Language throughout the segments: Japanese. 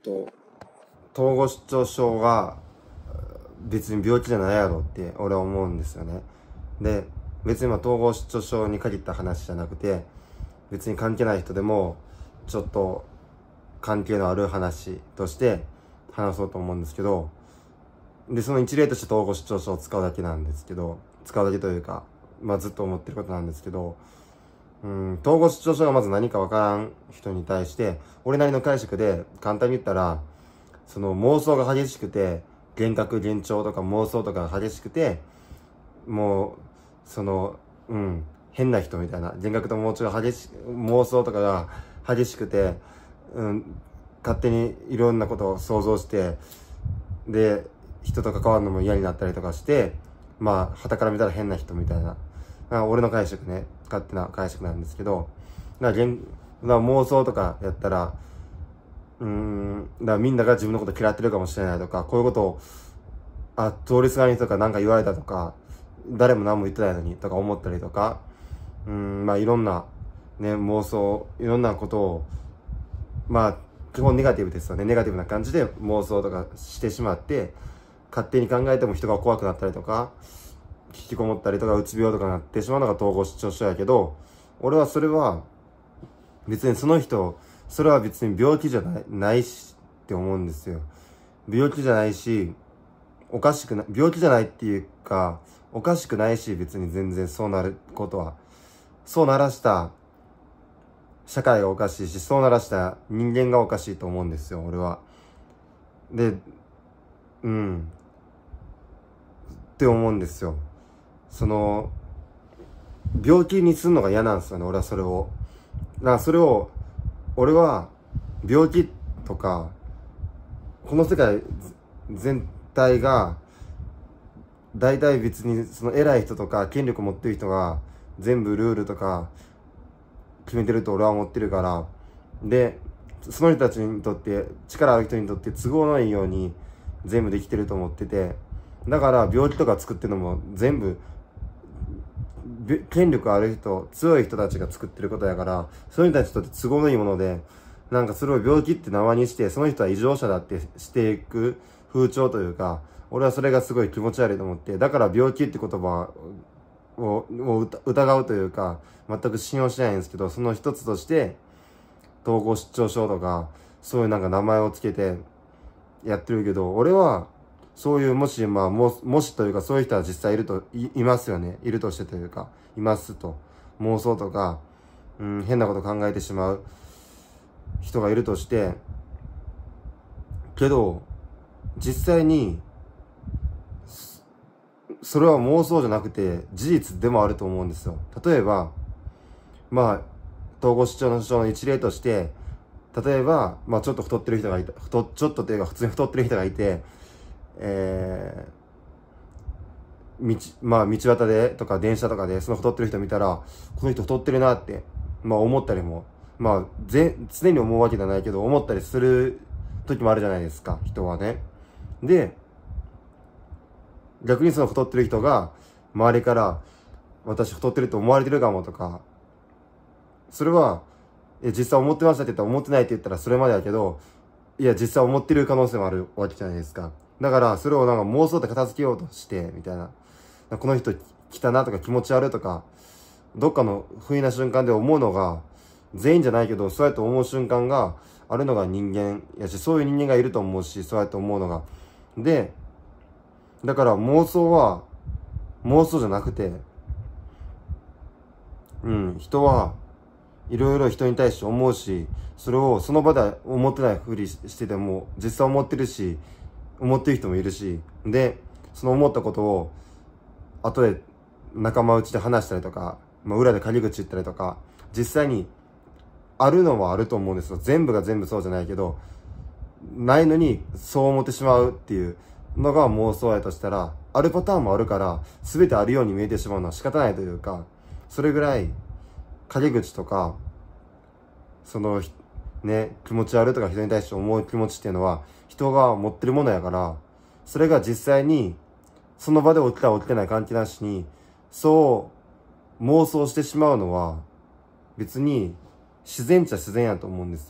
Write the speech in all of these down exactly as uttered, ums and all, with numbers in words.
と統合失調症が別に病気じゃないやろって俺は思うんですよね。で、別にまあ統合失調症に限った話じゃなくて、別に関係ない人でもちょっと関係のある話として話そうと思うんですけど、でその一例として統合失調症を使うだけなんですけど、使うだけというか、まあずっと思ってることなんですけど、うん、統合失調症がまず何かわからん人に対して、俺なりの解釈で簡単に言ったら、その妄想が激しくて、幻覚幻聴とか妄想とかが激しくて、もうそのうん変な人みたいな、幻覚と妄想が激し妄想とかが激しくて、うん、勝手にいろんなことを想像して、で人と関わるのも嫌になったりとかして、まあ傍から見たら変な人みたいな、あ俺の解釈ね、勝手な解釈なんですけど、だから幻だから妄想とかやったら、うーんだからみんなが自分のこと嫌ってるかもしれないとか、こういうことをあ通りすがりの人とか何か言われたとか、誰も何も言ってないのにとか思ったりとか、うーんまあいろんなね妄想、いろんなことをまあ基本ネガティブですよね。ネガティブな感じで妄想とかしてしまって、勝手に考えても人が怖くなったりとか、引きこもったりとか、うつ病とかになってしまうのが統合失調症やけど、俺はそれは別にその人、それは別に病気じゃない、ないしって思うんですよ。病気じゃないし、おかしくない、病気じゃないっていうか、おかしくないし、別に全然そうなることは。そうならした社会がおかしいし、そうならした人間がおかしいと思うんですよ、俺は。で、うん。って思うんですよ。その、病気にするのが嫌なんですよね、俺はそれを。だからそれを、俺は、病気とか、この世界全体が、大体別にその偉い人とか権力持ってる人が全部ルールとか決めてると俺は思ってるから、で、その人たちにとって、力ある人にとって都合のいいように全部できてると思ってて、だから病気とか作ってるのも全部、権力ある人、強い人たちが作ってることやから、そういう人たちにとって都合のいいもので、なんかそれを病気って名前にして、その人は異常者だってしていく風潮というか、俺はそれがすごい気持ち悪いと思って、だから病気って言葉をを疑うというか、全く信用しないんですけど、その一つとして、統合失調症とか、そういうなんか名前をつけてやってるけど、俺は、そういう、もし、まあ、も、もしというか、そういう人は実際いると、い、いますよね。いるとしてというか、いますと。妄想とか、うん、変なこと考えてしまう人がいるとして、けど、実際に、それは妄想じゃなくて、事実でもあると思うんですよ。例えば、まあ、統合失調症の一例として、例えば、まあちょっと太ってる人がいた、太、ちょっとっていうか普通に太ってる人がいて、えー、道、まあ道端でとか電車とかでその太ってる人見たら、この人太ってるなって、まあ思ったりも、まあぜ、常に思うわけじゃないけど、思ったりする時もあるじゃないですか、人はね。で、逆にその太ってる人が、周りから、私太ってると思われてるかもとか、それは、え、実際思ってましたって言ったら思ってないって言ったらそれまでやけど、いや、実際思ってる可能性もあるわけじゃないですか。だから、それをなんか妄想で片付けようとして、みたいな。この人来たなとか気持ち悪いとか、どっかの不意な瞬間で思うのが、全員じゃないけど、そうやって思う瞬間があるのが人間やし、そういう人間がいると思うし、そうやって思うのが。で、だから妄想は、妄想じゃなくて、うん、人はいろいろ人に対して思うし、それをその場で思ってないふりしてても、実際思ってるし、思ってる人もいるし、で、その思ったことを、後で仲間内で話したりとか、まあ、裏で陰口言ったりとか、実際にあるのはあると思うんですよ。全部が全部そうじゃないけど、ないのにそう思ってしまうっていうのが妄想やとしたら、あるパターンもあるから、全てあるように見えてしまうのは仕方ないというか、それぐらい、陰口とか、その、ね、気持ち悪いとか人に対して思う気持ちっていうのは、人が持ってるものやから、それが実際に、その場で起きた起きてない関係なしに、そう妄想してしまうのは、別に自然っちゃ自然やと思うんですよ。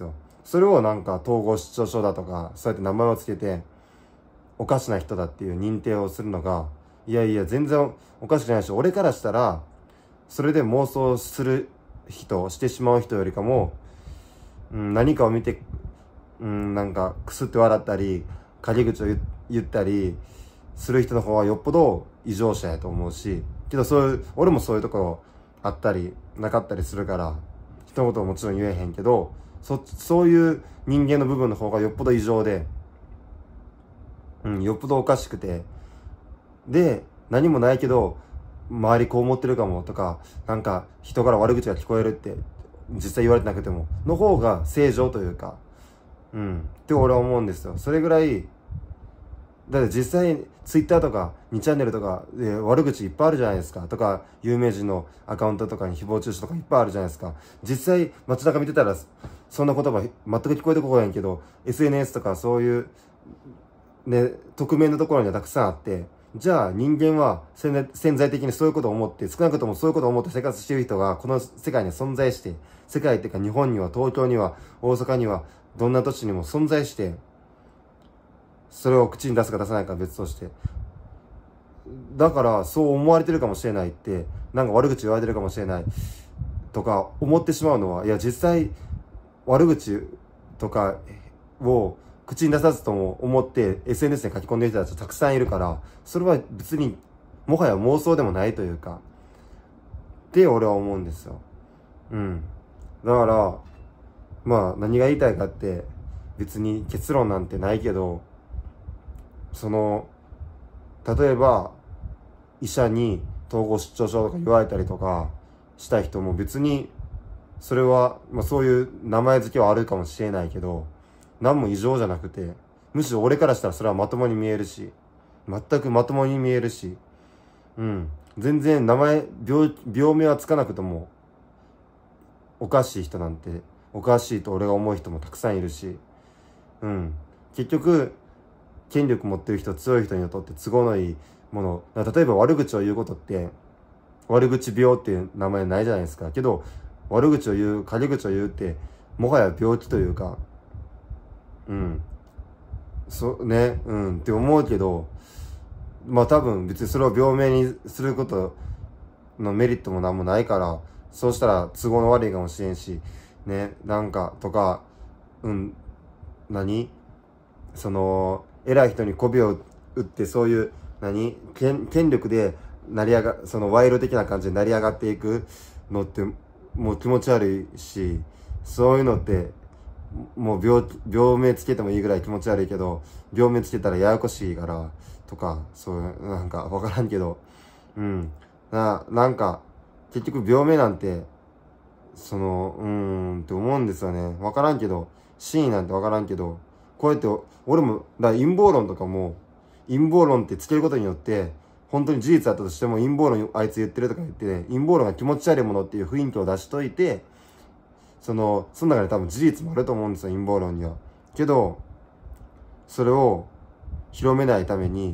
それをなんか統合失調症だとか、そうやって名前をつけて、おかしな人だっていう認定をするのが、いやいや、全然おかしくないし、俺からしたら、それで妄想する人、してしまう人よりかも、うん、何かを見て、うん、なんか、くすって笑ったり、陰口を言言ったり、する人の方はよっぽど異常者やと思うし、けどそういう、俺もそういうところあったり、なかったりするから、一言ももちろん言えへんけど、そ、そういう人間の部分の方がよっぽど異常で、うん、よっぽどおかしくて、で、何もないけど、周りこう思ってるかもとか、なんか人から悪口が聞こえるって実際言われてなくても、の方が正常というか、うん、って俺は思うんですよ。それぐらい、だって実際ツイッターとかにチャンネルとかで悪口いっぱいあるじゃないですか。とか、有名人のアカウントとかに誹謗中傷とかいっぱいあるじゃないですか。実際街中見てたら、そんな言葉全く聞こえてこないけど、エスエヌエス とかそういう、ね、匿名のところにはたくさんあって、じゃあ人間は潜在的にそういうことを思って、少なくともそういうことを思って生活している人がこの世界に存在して、世界っていうか日本には、東京には、大阪には、どんな土地にも存在して、それを口に出すか出さないかは別として。だからそう思われてるかもしれないって、なんか悪口言われてるかもしれないとか思ってしまうのは、いや実際悪口とかを口に出さずとも思って エスエヌエス に書き込んでる人たちたくさんいるから、それは別にもはや妄想でもないというか、って俺は思うんですよ。うん。だから、まあ何が言いたいかって、別に結論なんてないけど、その、例えば、医者に統合失調症とか言われたりとかした人も別に、それは、まあそういう名前付けはあるかもしれないけど、何も異常じゃなくて、むしろ俺からしたらそれはまともに見えるし、全くまともに見えるし、うん。全然名前、病、病名はつかなくとも、おかしい人なんて、おかしいと俺が思う人もたくさんいるし、うん。結局、権力持ってる人、強い人にとって都合のいいもの。例えば悪口を言うことって、悪口病っていう名前ないじゃないですか。けど、悪口を言う、陰口を言うって、もはや病気というか、うん。そ、ね、うんって思うけど、まあ多分別にそれを病名にすることのメリットもなんもないから、そうしたら都合の悪いかもしれんし、ね、なんか、とか、うん、何その、偉い人に媚びを打って、そういう、何権、権力で成り上が、その賄賂的な感じで成り上がっていくのって、もう気持ち悪いし、そういうのって、もう病、病名つけてもいいぐらい気持ち悪いけど、病名つけたらややこしいから、とか、そういう、なんかわからんけど、うん。な、なんか、結局病名なんて、その、うーんって思うんですよね。わからんけど、真意なんてわからんけど、こうやって、俺も、だから陰謀論とかも、陰謀論ってつけることによって、本当に事実だったとしても陰謀論あいつ言ってるとか言って、ね、陰謀論が気持ち悪いものっていう雰囲気を出しといて、その、その中で多分事実もあると思うんですよ、陰謀論には。けど、それを広めないために、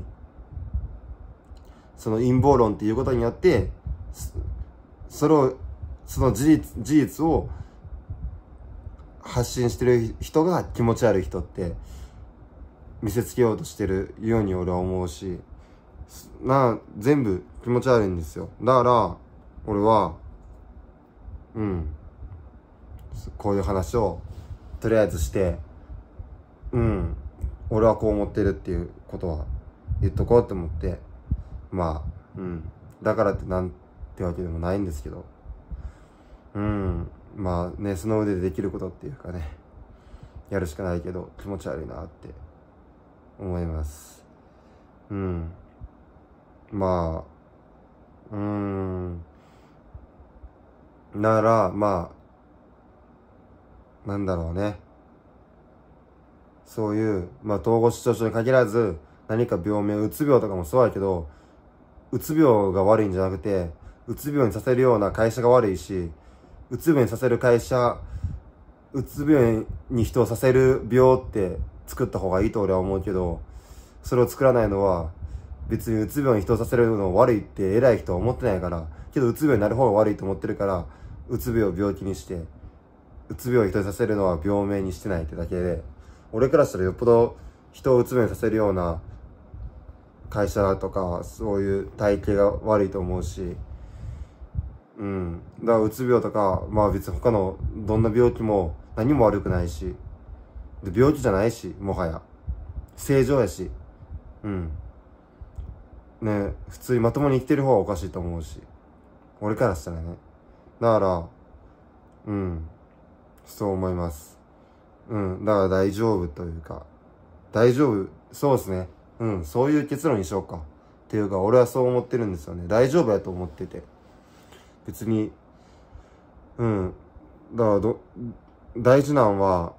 その陰謀論っていうことによって、それを、その事実、事実を発信してる人が気持ち悪い人って見せつけようとしてるように俺は思うし、な、全部気持ち悪いんですよ。だから、俺は、うん、こういう話をとりあえずして、うん、俺はこう思ってるっていうことは言っとこうって思って、まあ、うん、だからってなんてわけでもないんですけど、うん、まあね、その腕でできることっていうかね、やるしかないけど気持ち悪いなって思います。うん。まあ、うーん。なら、まあ、なんだろうね。そういう、まあ、統合失調症に限らず、何か病名、うつ病とかもそうやけど、うつ病が悪いんじゃなくて、うつ病にさせるような会社が悪いし、うつ病にさせる会社、うつ病に人をさせる病って作った方がいいと俺は思うけど、それを作らないのは、別にうつ病に人をさせるの悪いって偉い人は思ってないから、けどうつ病になる方が悪いと思ってるから、うつ病を病気にして、 うつ病を人にさせるのは病名にしてないってだけで、俺からしたらよっぽど人をうつ病にさせるような会社とかそういう体系が悪いと思うし、うん。だからうつ病とか、まあ別に他のどんな病気も何も悪くないし、で病気じゃないし、もはや。正常やし、うん。ね、普通にまともに生きてる方はおかしいと思うし、俺からしたらね。だから、うん。そう思います。うん。だから大丈夫というか、大丈夫、そうですね。うん。そういう結論にしようか。っていうか、俺はそう思ってるんですよね。大丈夫やと思ってて。別に、うん。だからど、大事なんは、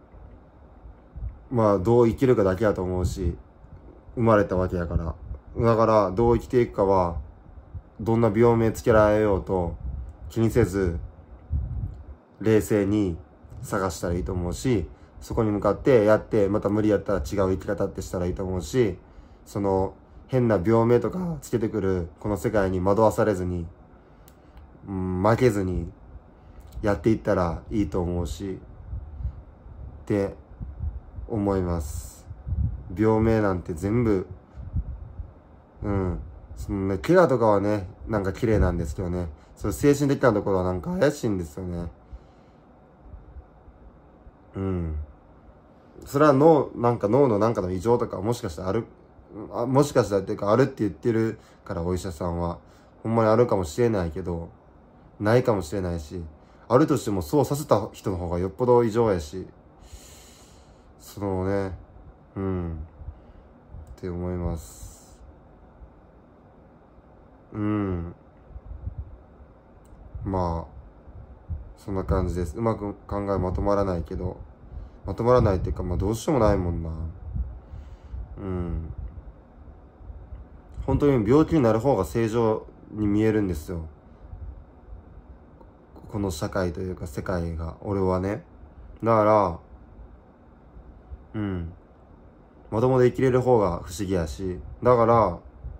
まあ、どう生きるかだけやと思うし、生まれたわけやから。だから、どう生きていくかは、どんな病名つけられようと、気にせず、冷静に探したらいいと思うし、そこに向かってやって、また無理やったら違う生き方ってしたらいいと思うし、その、変な病名とかつけてくる、この世界に惑わされずに、うん、負けずに、やっていったらいいと思うし、って思います。病名なんて全部、うん。そのね、怪我とかはね、なんか綺麗なんですけどね。そう、精神的なところはなんか怪しいんですよね。うん。それは脳、なんか脳のなんかの異常とかもしかしたらある、あもしかしたらっていうかあるって言ってるからお医者さんは、ほんまにあるかもしれないけど、ないかもしれないし、あるとしてもそうさせた人の方がよっぽど異常やし、そのね、うん、って思います。うん。まあ、そんな感じです。うまく考えまとまらないけど、まとまらないっていうか、まあどうしようもないもんな。うん。本当に病気になる方が正常に見えるんですよ。この社会というか世界が、俺はね。だから、うん。まともで生きれる方が不思議やし、だから、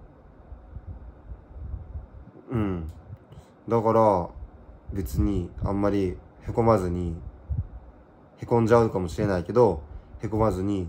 うん。だから、別にあんまりへこまずに、へこんじゃうかもしれないけど、へこまずに、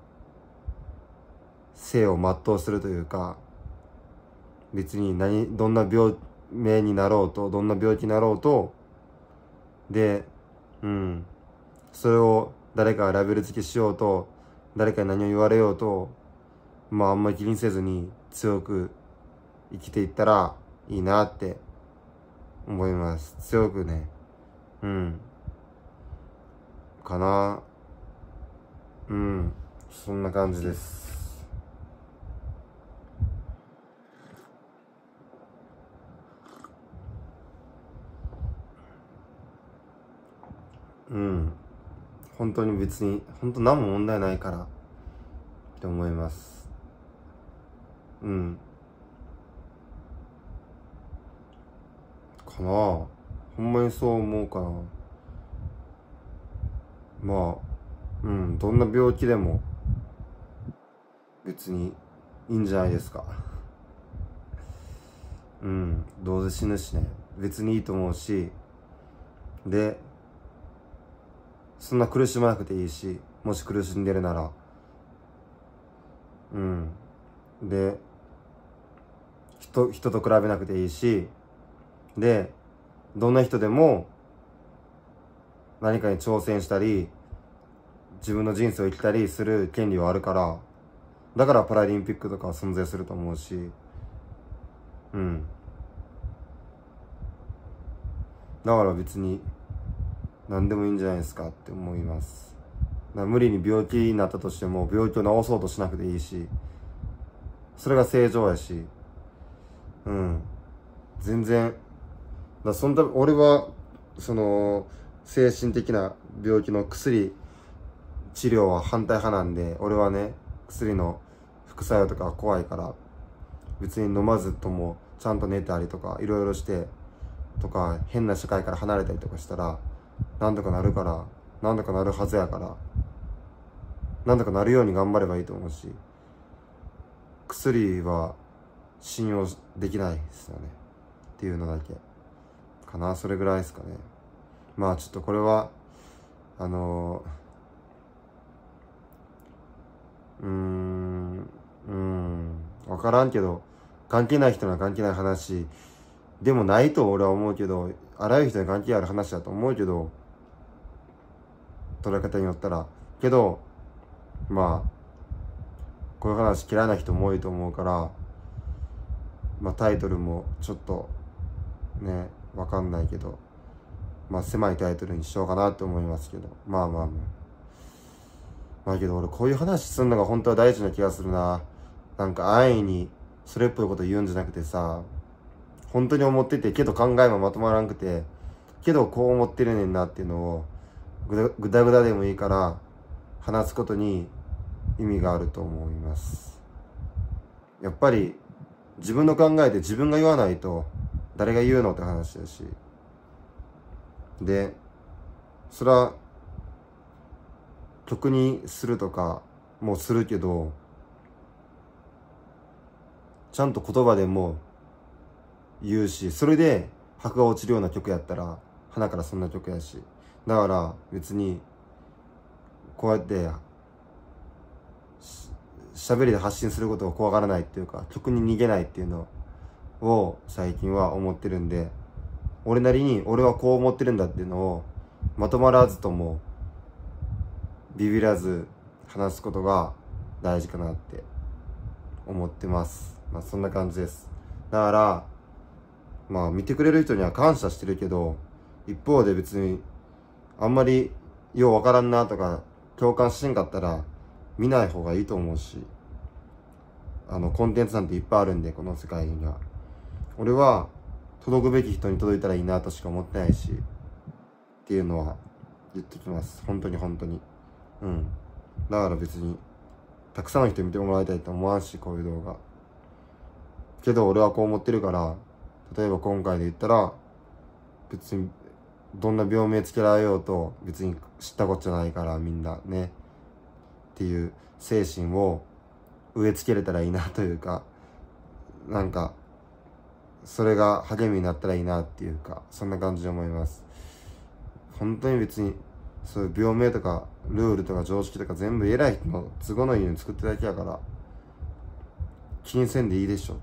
生を全うするというか、別に何、どんな病名になろうと、どんな病気になろうと、で、うん。それを誰かがラベル付けしようと、誰かに何を言われようと、まああんまり気にせずに強く生きていったらいいなって思います。強くね。うん。かな。うん。そんな感じです。うん。本当に別に、本当何も問題ないからって思います。うん。かな。ほんまにそう思うかな。まあ、うん、どんな病気でも別にいいんじゃないですか。うん、どうせ死ぬしね。別にいいと思うし、で、そんな苦しまなくていいし、もし苦しんでるなら、うん。で、人、人と比べなくていいし、で、どんな人でも何かに挑戦したり、自分の人生を生きたりする権利はあるから、だからパラリンピックとかは存在すると思うし、うん。だから別に何でもいいんじゃないですかって思います。だから無理に病気になったとしても病気を治そうとしなくていいし、それが正常やし、うん。全然、だそんな、俺は、その、精神的な病気の薬、治療は反対派なんで、俺はね、薬の副作用とか怖いから、別に飲まずとも、ちゃんと寝たりとか、いろいろして、とか、変な社会から離れたりとかしたら、なんとかなるから、なんとかなるはずやから、なんとかなるように頑張ればいいと思うし、薬は信用できないですよね。っていうのだけ。かな、それぐらいですかね。まあちょっとこれは、 あのうーんうーん分からんけど、関係ない人には関係ない話でもないと俺は思うけど、あらゆる人に関係ある話だと思うけど、捉え方によったら。けどまあこういう話嫌いな人も多いと思うから、まあタイトルもちょっとねわかんないけど、まあ狭いタイトルにしようかなって思いますけど、まあまあまあまあけど俺こういう話するのが本当は大事な気がするな。なんか安易にそれっぽいこと言うんじゃなくてさ、本当に思っててけど考えもまとまらんくて、けどこう思ってるねんなっていうのをぐだぐだぐだでもいいから話すことに意味があると思います。やっぱり自分の考えて自分が言わないと誰が言うのって話だし、でそれは曲にするとかもするけど、ちゃんと言葉でも言うし、それで箔が落ちるような曲やったら鼻からそんな曲やし、だから別にこうやって喋りで発信することを怖がらないっていうか、曲に逃げないっていうのを最近は思ってるんで、俺なりに俺はこう思ってるんだっていうのをまとまらずともビビらず話すことが大事かなって思ってます。まあそんな感じです。だからまあ見てくれる人には感謝してるけど、一方で別にあんまりようわからんなとか共感しんかったら見ない方がいいと思うし、あのコンテンツなんていっぱいあるんで、この世界には。俺は届くべき人に届いたらいいなとしか思ってないしっていうのは言ってきます。本当に本当に。うん。だから別にたくさんの人に見てもらいたいと思わんし、こういう動画。けど俺はこう思ってるから、例えば今回で言ったら別にどんな病名つけられようと別に知ったことじゃないからみんなねっていう精神を植え付けれたらいいなというか、なんかそれが励みになったらいいなっていうか、そんな感じで思います。本当に別にそういう病名とかルールとか常識とか全部偉い人の都合のいいように作ってるだけやから、気にせんでいいでしょって、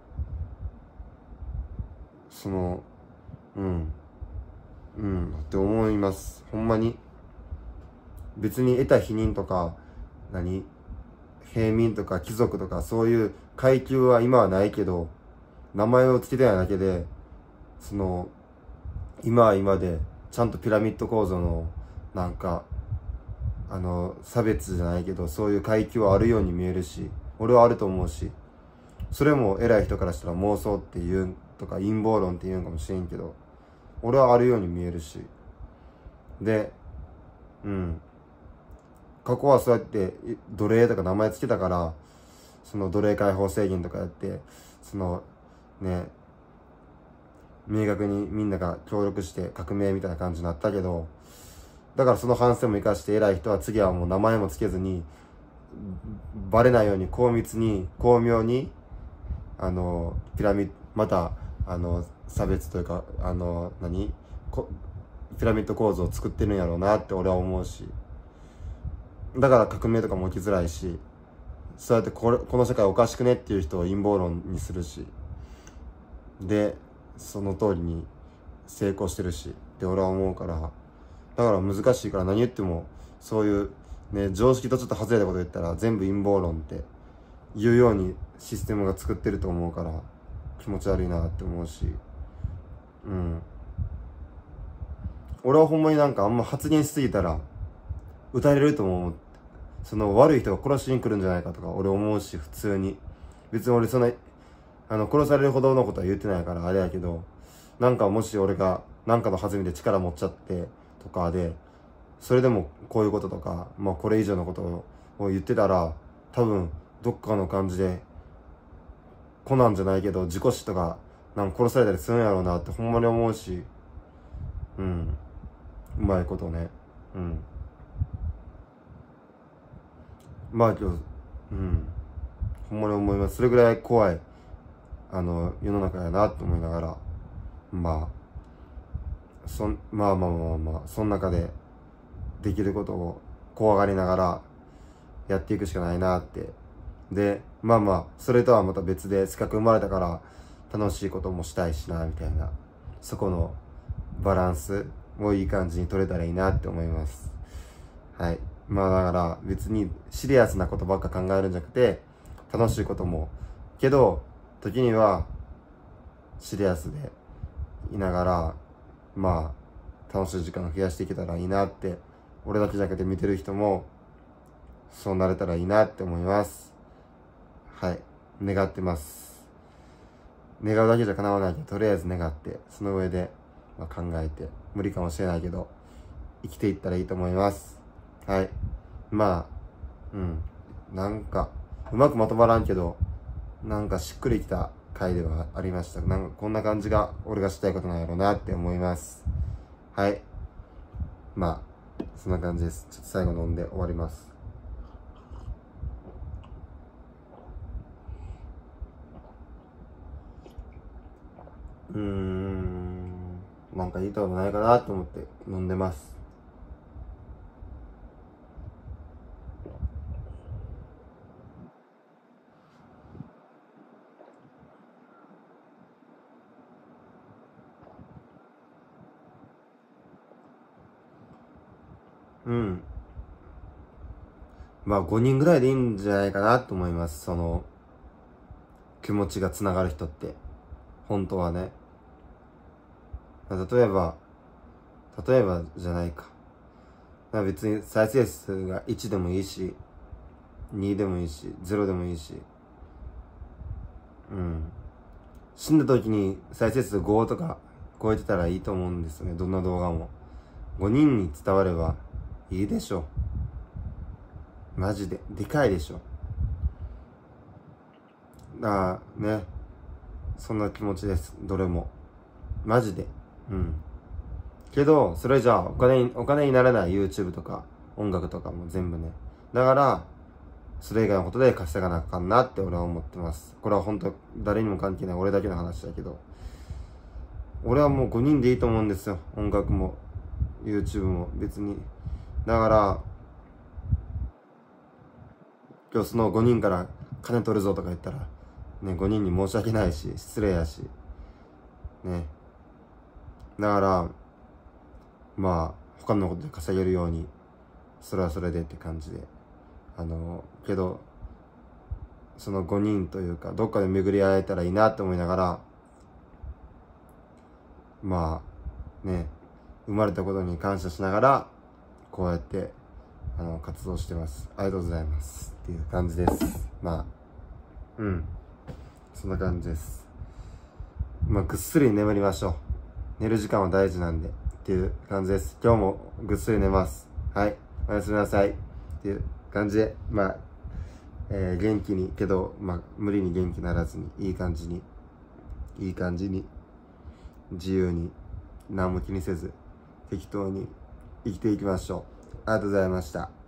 そのうんうんって思います。ほんまに別に得た否認とか何平民とか貴族とかそういう階級は今はないけど、名前を付けてないだけで、その今は今でちゃんとピラミッド構造のなんかあの差別じゃないけどそういう階級はあるように見えるし、俺はあると思うし、それも偉い人からしたら妄想って言うとか陰謀論って言うんかもしれんけど、俺はあるように見えるし、でうん過去はそうやって奴隷とか名前つけたから、その奴隷解放制限とかやって、そのね明確にみんなが協力して革命みたいな感じになったけど、だからその反省も生かして偉い人は次はもう名前もつけずにバレないように高密に巧妙にあのピラミッドまたあの差別というかあの何こピラミッド構造を作ってるんやろうなって俺は思うし、だから革命とかも起きづらいし、そうやってこれこの世界おかしくねっていう人を陰謀論にするし、でその通りに成功してるしって俺は思うから、だから難しいから何言ってもそういうね常識とちょっと外れたこと言ったら全部陰謀論って言うようにシステムが作ってると思うから気持ち悪いなって思うし、うん俺はほんまになんかあんま発言しすぎたら撃たれると思う。その悪い人が殺しに来るんじゃないかとか俺思うし、普通に別に俺そんなあの殺されるほどのことは言ってないからあれやけど、なんかもし俺がなんかの弾みで力持っちゃってとかで、それでもこういうこととかまあこれ以上のことを言ってたら多分どっかの感じでコナンじゃないけど事故死とかなんか殺されたりするんやろうなってほんまに思うし、うんうまいことね、うんまあ今日うんほんまに思います。それぐらい怖いあの世の中やなと思いながら、まあそんまあまあまあまあその中でできることを怖がりながらやっていくしかないなって。で、まあまあ、それとはまた別で、せっかく生まれたから楽しいこともしたいしな、みたいな。そこのバランスをいい感じに取れたらいいなって思います。はい。まあだから別にシリアスなことばっか考えるんじゃなくて、楽しいことも、けど、時にはシリアスでいながら、まあ、楽しい時間を増やしていけたらいいなって、俺だけじゃなくて見てる人も、そうなれたらいいなって思います。はい。願ってます。願うだけじゃ叶わないけど、とりあえず願って、その上で、まあ、考えて、無理かもしれないけど、生きていったらいいと思います。はい。まあ、うん。なんか、うまくまとまらんけど、なんかしっくりきた回ではありました。なんかこんな感じが俺がしたいことなんやろうなって思います。はい。まあ、そんな感じです。ちょっと最後飲んで終わります。うーん。なんかいいことないかなと思って飲んでます。うん。まあごにんぐらいでいいんじゃないかなと思います。その、気持ちがつながる人って。本当はね。例えば、例えばじゃないか。別に再生数がいちでもいいし、にでもいいし、ゼロでもいいし。うん。死んだ時に再生数ごとか超えてたらいいと思うんですよね。どんな動画も。ごにんに伝わればいいでしょ。マジで。でかいでしょ。ああ、ね。そんな気持ちです。どれも。マジで。うん。けど、それじゃあ、お金に、お金にならない YouTube とか、音楽とかも全部ね。だから、それ以外のことで稼がなあかんなって俺は思ってます。これは本当誰にも関係ない俺だけの話だけど。俺はもうごにんでいいと思うんですよ。音楽も、YouTube も別に。だから、今日そのごにんから金取るぞとか言ったら、ね、ごにんに申し訳ないし、失礼やし。ね。だから、まあ、他のことで稼げるように、それはそれでって感じで。あの、けど、そのごにんというか、どっかで巡り会えたらいいなって思いながら、まあ、ね、生まれたことに感謝しながら、こうやって、あの、活動してます。ありがとうございます。っていう感じです。まあ、うん。そんな感じです。まあ、ぐっすり眠りましょう。寝る時間は大事なんで、っていう感じです。今日もぐっすり寝ます。はい。おやすみなさい。っていう感じで、まあ、えー、元気に、けど、まあ、無理に元気ならずに、いい感じに、いい感じに、自由に、何も気にせず、適当に生きていきましょう。ありがとうございました。